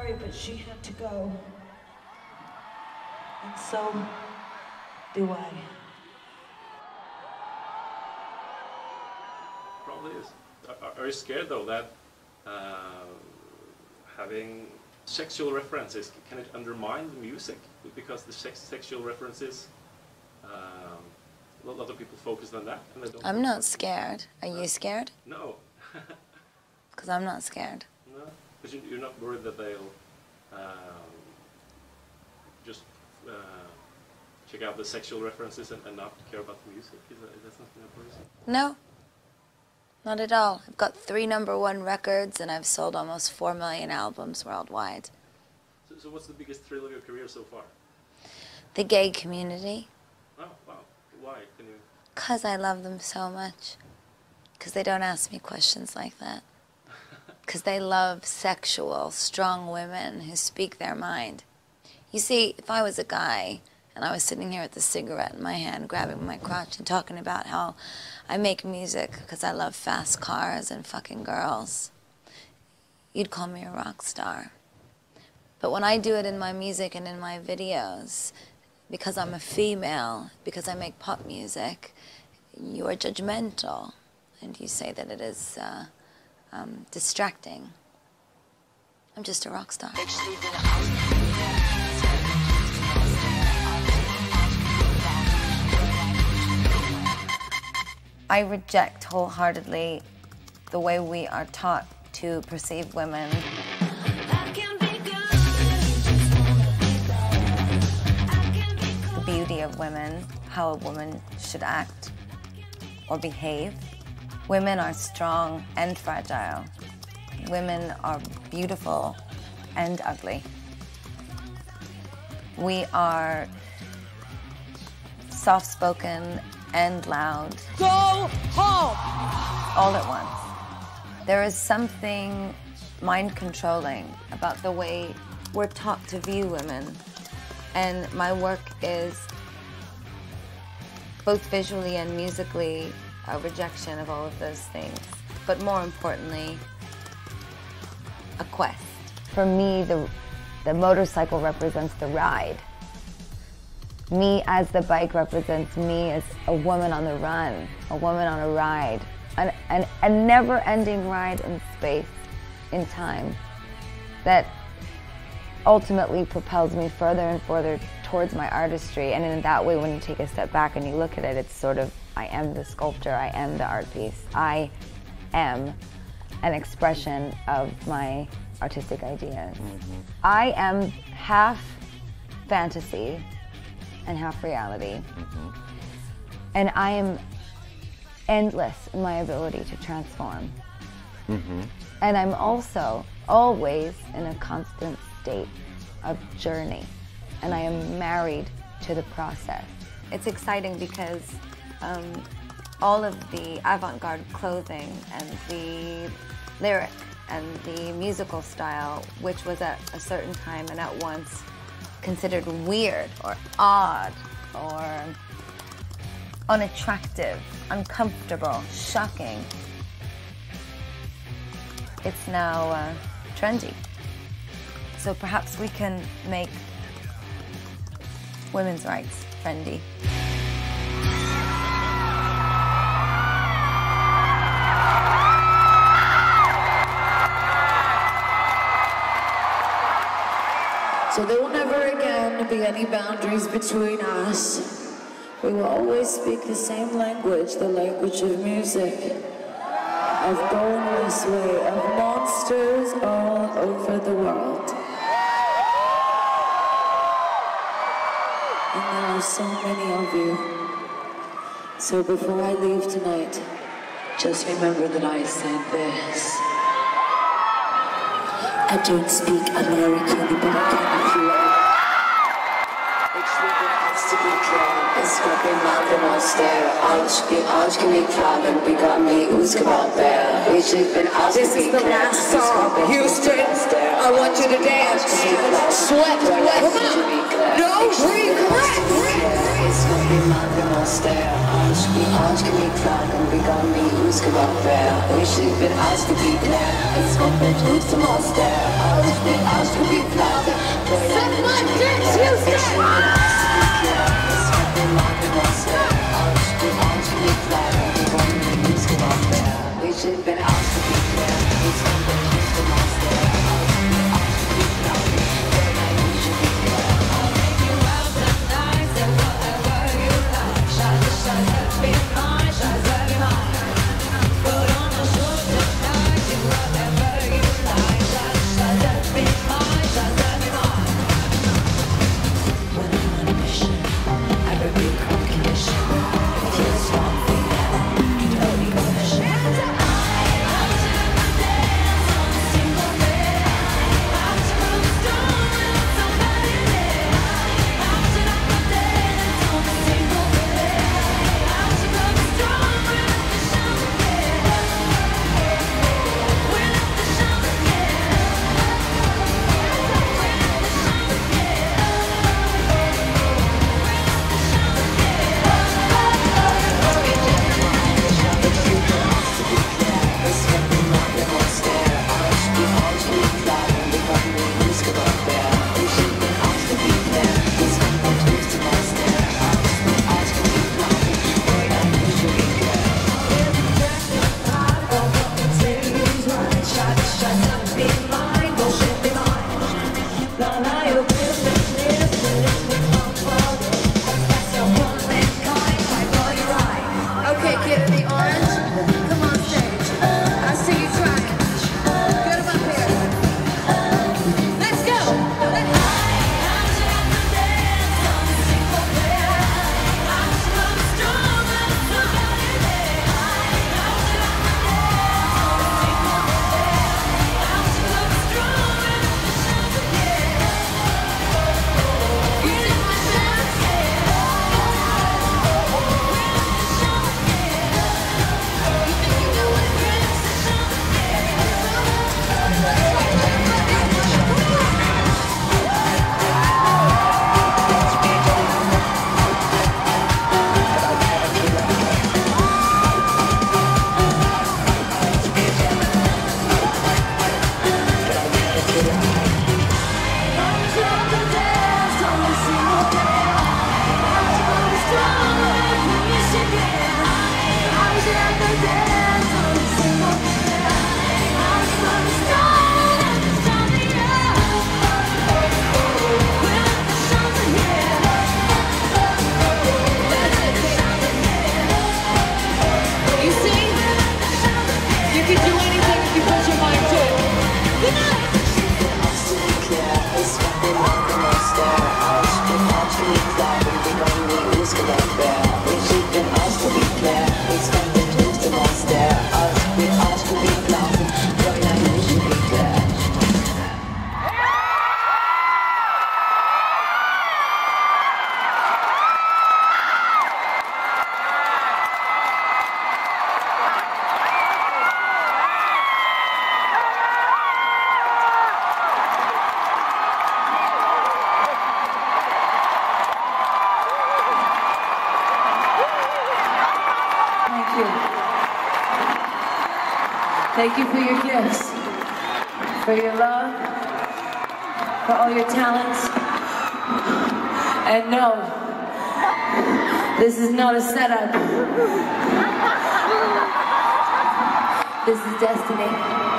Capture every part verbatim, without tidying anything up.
sorry, but she had to go. And so do I. Probably is. Are, are you scared though that uh, having sexual references, can it undermine the music? Because the sex sexual references, um, a lot of people focus on that. And they don't. I'm not scared. Are you scared? No. Because I'm not scared. No, because you're not worried that they'll um, just uh, check out the sexual references and, and not care about the music? Is that, is that something that worries you? No, not at all. I've got three number one records and I've sold almost four million albums worldwide. So, so what's the biggest thrill of your career so far? The gay community. Oh, wow. Why? Can you... Because I love them so much. Because they don't ask me questions like that. Because they love sexual, strong women who speak their mind. You see, if I was a guy and I was sitting here with a cigarette in my hand, grabbing my crotch and talking about how I make music because I love fast cars and fucking girls, you'd call me a rock star. But when I do it in my music and in my videos, because I'm a female, because I make pop music, you are judgmental. And you say that it is uh, um, distracting. I'm just a rock star. I reject wholeheartedly the way we are taught to perceive women. The beauty of women, how a woman should act or behave. Women are strong and fragile. Women are beautiful and ugly. We are soft-spoken and loud. Go home! All at once. There is something mind-controlling about the way we're taught to view women. And my work is both visually and musically a rejection of all of those things, but more importantly, a quest. For me, the, the motorcycle represents the ride. Me as the bike represents me as a woman on the run, a woman on a ride, an, an, a never-ending ride in space, in time, that ultimately propels me further and further towards my artistry. And in that way, when you take a step back and you look at it, it's sort of, I am the sculptor, I am the art piece. I am an expression of my artistic ideas. Mm-hmm. I am half fantasy and half reality. Mm-hmm. And I am endless in my ability to transform. Mm-hmm. And I'm also always in a constant state of journey. And I am married to the process. It's exciting because um, all of the avant-garde clothing and the lyric and the musical style, which was at a certain time and at once considered weird or odd or unattractive, uncomfortable, shocking, it's now uh, trendy. So perhaps we can make women's rights trendy. So there will never again be any boundaries between us. We will always speak the same language, the language of music, of going this way, of monsters all over the world. And there are so many of you. So before I leave tonight, just remember that I said this. I don't speak American, but I can if you are. To be clear, it's got me mad and austere. Aşk bir aşk gibi kraven begot me uzkabat bear. This is the last song, Houston. I want you to dance. Sweat, sweat, come on. No regrets. It's got me mad and austere. Aşk bir aşk gibi kraven begot me uzkabat bear. This is bir aşk gibi clear. It's got me uzkabat bear. Aşk bir aşk gibi Thank you for your gifts, for your love, for all your talents. And no, this is not a setup. This is destiny.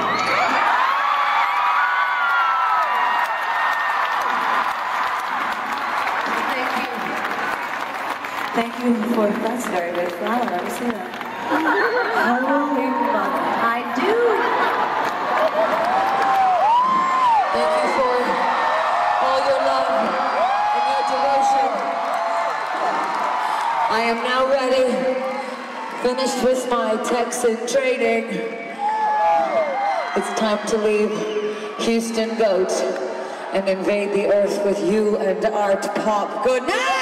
Thank you. Thank you for, that's very good. I don't ever say that. Holy mother. I do. Thank you for all your love and your devotion. I am now ready, finished with my Texan training. It's time to leave Houston Goat and invade the earth with you and art pop. Good night!